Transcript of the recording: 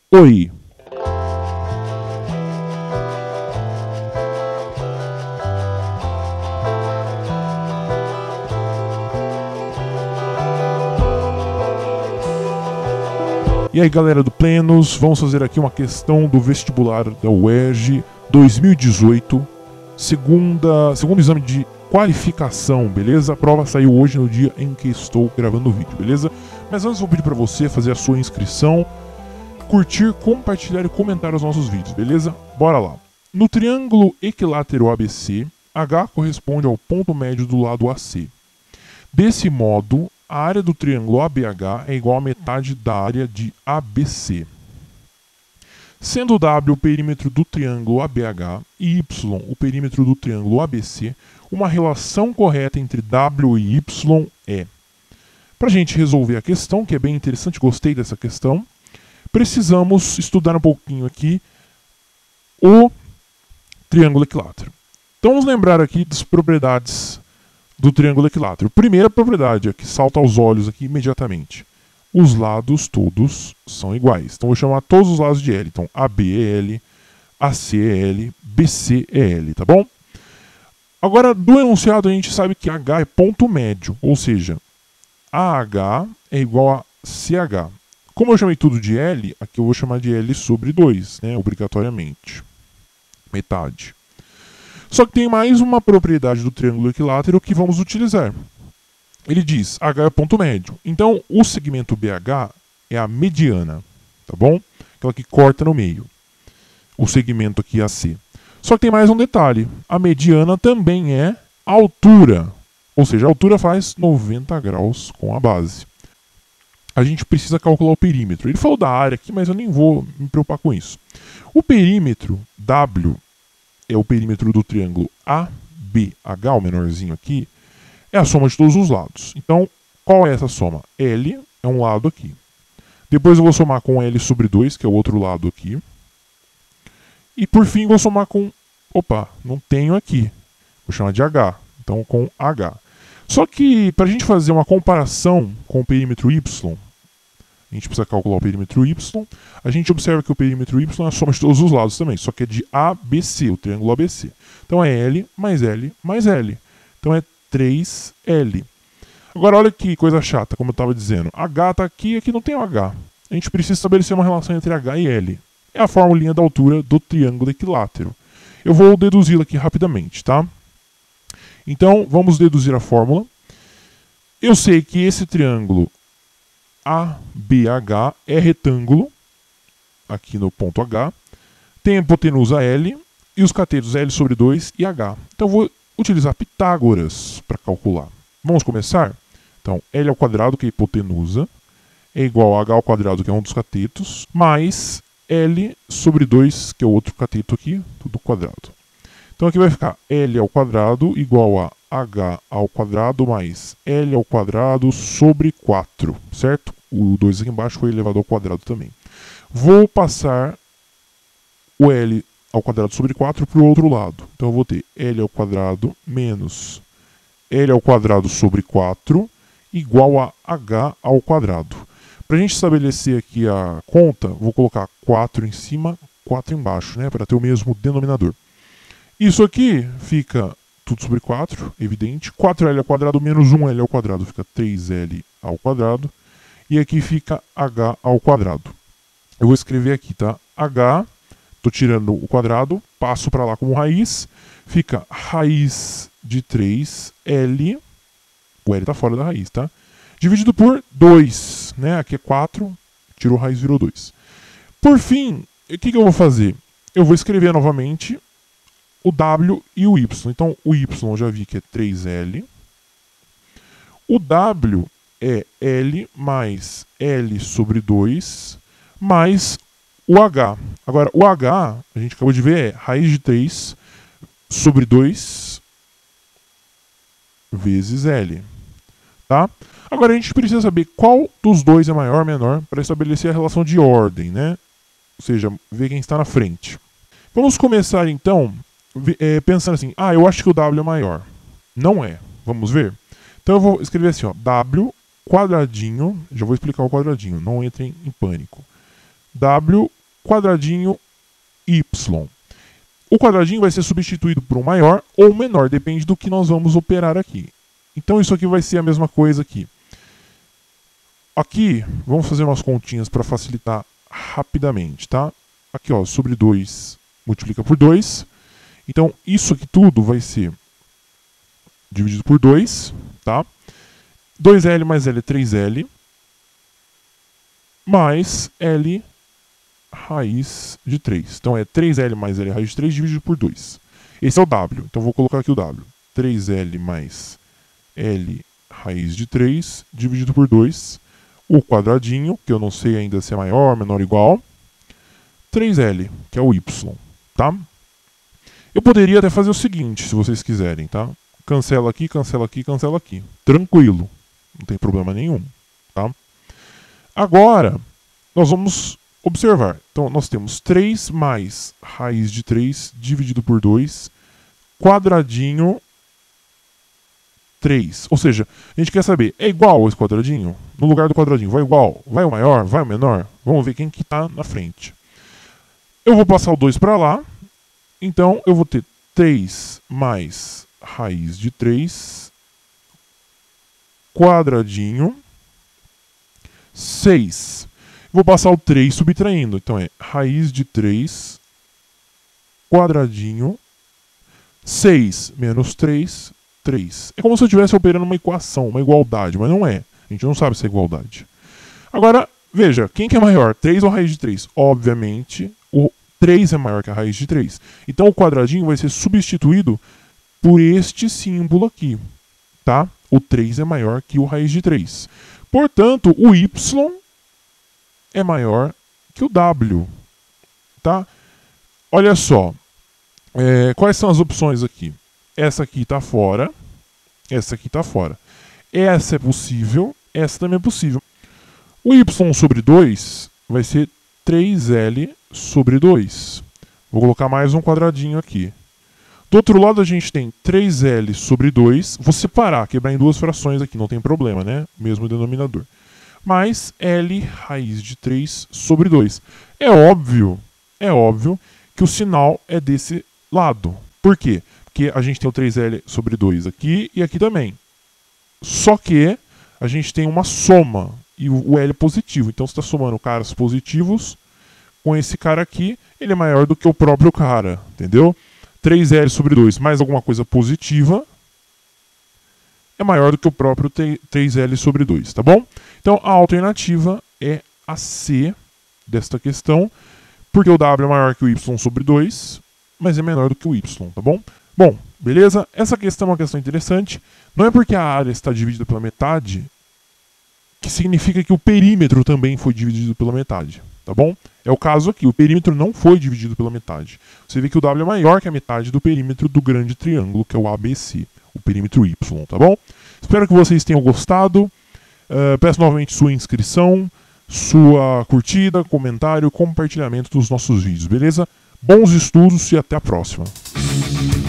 Oi! E aí, galera do Plenos, vamos fazer aqui uma questão do vestibular da UERJ 2018, segundo exame de qualificação, beleza? A prova saiu hoje no dia em que estou gravando o vídeo, beleza? Mas antes vou pedir para você fazer a sua inscrição, curtir, compartilhar e comentar os nossos vídeos, beleza? Bora lá! No triângulo equilátero ABC, H corresponde ao ponto médio do lado AC. Desse modo, a área do triângulo ABH é igual a metade da área de ABC. Sendo W o perímetro do triângulo ABH e Y o perímetro do triângulo ABC, uma relação correta entre W e Y é... Para a gente resolver a questão, que é bem interessante, gostei dessa questão, precisamos estudar um pouquinho aqui o triângulo equilátero. Então vamos lembrar aqui das propriedades do triângulo equilátero. Primeira propriedade, que salta aos olhos aqui imediatamente. Os lados todos são iguais. Então vou chamar todos os lados de L. Então AB é L, AC é L, BC é L, tá bom? Agora, do enunciado a gente sabe que H é ponto médio, ou seja, AH é igual a CH. Como eu chamei tudo de L, aqui eu vou chamar de L sobre 2, né, obrigatoriamente. Metade. Só que tem mais uma propriedade do triângulo equilátero que vamos utilizar. Ele diz, H é ponto médio. Então, o segmento BH é a mediana, tá bom? Aquela que corta no meio. O segmento aqui AC. Só que tem mais um detalhe. A mediana também é a altura. Ou seja, a altura faz 90 graus com a base. A gente precisa calcular o perímetro. Ele falou da área aqui, mas eu nem vou me preocupar com isso. O perímetro W é o perímetro do triângulo ABH, o menorzinho aqui, é a soma de todos os lados. Então, qual é essa soma? L é um lado aqui. Depois eu vou somar com L sobre 2, que é o outro lado aqui. E por fim vou somar com... Opa, não tenho aqui. Vou chamar de H. Então com H. Só que para a gente fazer uma comparação com o perímetro Y, a gente precisa calcular o perímetro Y. A gente observa que o perímetro Y é a soma de todos os lados também, só que é de ABC, o triângulo ABC. Então é L mais L mais L. Então é 3L. Agora olha que coisa chata, como eu estava dizendo. H está aqui e aqui não tem o H. A gente precisa estabelecer uma relação entre H e L. É a formulinha da altura do triângulo equilátero. Eu vou deduzi-la aqui rapidamente, tá? Então vamos deduzir a fórmula. Eu sei que esse triângulo ABH é retângulo, aqui no ponto H, tem a hipotenusa L e os catetos L sobre 2 e H. Então eu vou utilizar Pitágoras para calcular. Vamos começar? Então L ao quadrado, que é a hipotenusa, é igual a H ao quadrado, que é um dos catetos, mais L sobre 2, que é o outro cateto aqui, tudo quadrado. Então aqui vai ficar L ao quadrado igual a H ao quadrado mais L ao quadrado sobre 4, certo? O 2 aqui embaixo foi elevado ao quadrado também. Vou passar o L ao quadrado sobre 4 para o outro lado. Então eu vou ter L ao quadrado menos L ao quadrado sobre 4 igual a H ao quadrado. Para a gente estabelecer aqui a conta, vou colocar 4 em cima, 4 embaixo, né? Para ter o mesmo denominador. Isso aqui fica tudo sobre 4, evidente. 4L ao quadrado menos 1L ao quadrado fica 3L ao quadrado. E aqui fica H ao quadrado. Eu vou escrever aqui, tá? H, estou tirando o quadrado, passo para lá como raiz. Fica raiz de 3L. O L está fora da raiz, tá? Dividido por 2, né? Aqui é 4, tirou raiz, virou 2. Por fim, o que eu vou fazer? Eu vou escrever novamente o W e o Y. Então, o Y eu já vi que é 3L. O W é L mais L sobre 2, mais o H. Agora, o H, a gente acabou de ver, é raiz de 3 sobre 2 vezes L. Tá? Agora, a gente precisa saber qual dos dois é maior ou menor para estabelecer a relação de ordem, né? Ou seja, ver quem está na frente. Vamos começar, então, pensando assim, eu acho que o W é maior. Não é. Vamos ver? Então eu vou escrever assim, ó, W quadradinho, já vou explicar o quadradinho, não entrem em pânico. W quadradinho y. O quadradinho vai ser substituído por um maior ou menor, depende do que nós vamos operar aqui. Então isso aqui vai ser a mesma coisa aqui. Aqui, vamos fazer umas continhas para facilitar rapidamente, tá? Aqui, ó, sobre 2 multiplica por 2. Então, isso aqui tudo vai ser dividido por 2, tá? 2L mais L é 3L, mais L raiz de 3. Então, é 3L mais L raiz de 3 dividido por 2. Esse é o W. Então, vou colocar aqui o W. 3L mais L raiz de 3 dividido por 2. O quadradinho, que eu não sei ainda se é maior, menor ou igual. 3L, que é o Y, tá? Eu poderia até fazer o seguinte, se vocês quiserem, tá? Cancela aqui, cancela aqui, cancela aqui. Tranquilo. Não tem problema nenhum, tá? Agora, nós vamos observar. Então, nós temos 3 mais raiz de 3 dividido por 2, quadradinho 3. Ou seja, a gente quer saber, é igual esse quadradinho? No lugar do quadradinho, vai igual? Vai o maior? Vai o menor? Vamos ver quem que está na frente. Eu vou passar o 2 para lá. Então, eu vou ter 3 mais raiz de 3, quadradinho, 6. Vou passar o 3 subtraindo. Então, é raiz de 3, quadradinho, 6 menos 3, 3. É como se eu estivesse operando uma equação, uma igualdade, mas não é. A gente não sabe se é igualdade. Agora, veja, quem que é maior? 3 ou raiz de 3? Obviamente, o 3 é maior que a raiz de 3. Então, o quadradinho vai ser substituído por este símbolo aqui, tá? O 3 é maior que o raiz de 3. Portanto, o y é maior que o w, tá? Olha só, quais são as opções aqui? Essa aqui está fora, essa aqui está fora. Essa é possível, essa também é possível. O y sobre 2 vai ser 3L sobre 2. Vou colocar mais um quadradinho aqui. Do outro lado a gente tem 3L sobre 2. Vou separar, quebrar em duas frações aqui, não tem problema, né? Mesmo denominador. Mais L raiz de 3 sobre 2. É óbvio que o sinal é desse lado. Por quê? Porque a gente tem o 3L sobre 2 aqui e aqui também. Só que a gente tem uma soma e o L é positivo. Então você está somando caras positivos com esse cara aqui, ele é maior do que o próprio cara, entendeu? 3L sobre 2 mais alguma coisa positiva é maior do que o próprio 3L sobre 2, tá bom? Então a alternativa é a C desta questão, porque o W é maior que o Y sobre 2, mas é menor do que o Y, tá bom? Bom, beleza? Essa questão é uma questão interessante. Não é porque a área está dividida pela metade que significa que o perímetro também foi dividido pela metade, tá bom? É o caso aqui, o perímetro não foi dividido pela metade. Você vê que o W é maior que a metade do perímetro do grande triângulo, que é o ABC, o perímetro Y, tá bom? Espero que vocês tenham gostado. Peço novamente sua inscrição, sua curtida, comentário, compartilhamento dos nossos vídeos, beleza? Bons estudos e até a próxima.